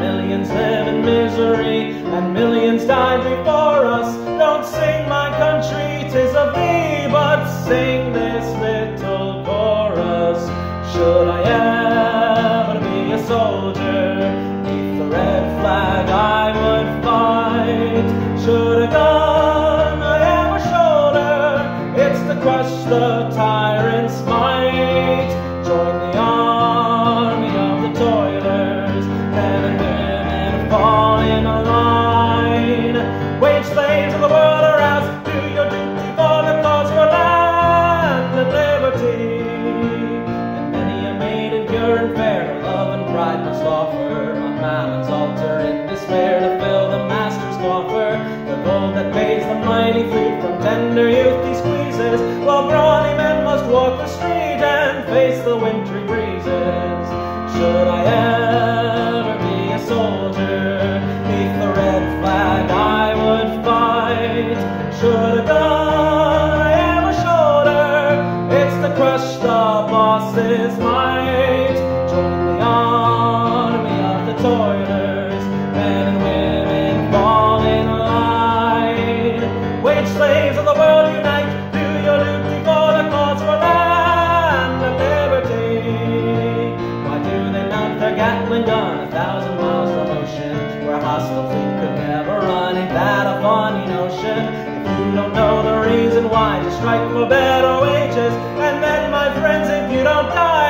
millions live in misery, and millions died before us. Don't sing my country, 'tis of thee, but sing this little chorus. Should I ever be a soldier, neath the red flag I would fight. Should a gun I ever shoulder, it's to crush the tyrant's might. Join the army of the toilers, men and women fall in a line. Wage slaves of the world arouse, do your duty for the cause for land and liberty. And many a maiden pure and fair, her love and pride must offer on Mammon's altar in despair to fill the master's coffer. The gold that pays the mighty fleet from tender youth he squeezes, while brawny men must walk the street and face the wintry breezes. Should I ever be a soldier, neath the red flag I would fight. Should a gun I ever shoulder, it's to crush the boss's might. Join the army of the toilers, men and women fall in line. Wage slaves of the world unite, do your duty for the cause for land and liberty. Why do they mount their Gatling gun 1,000 miles from ocean, where a hostile fleet could never run? Ain't that a funny notion? If you don't know the reason why, just strike for better wages, and then, my friends, if you don't die,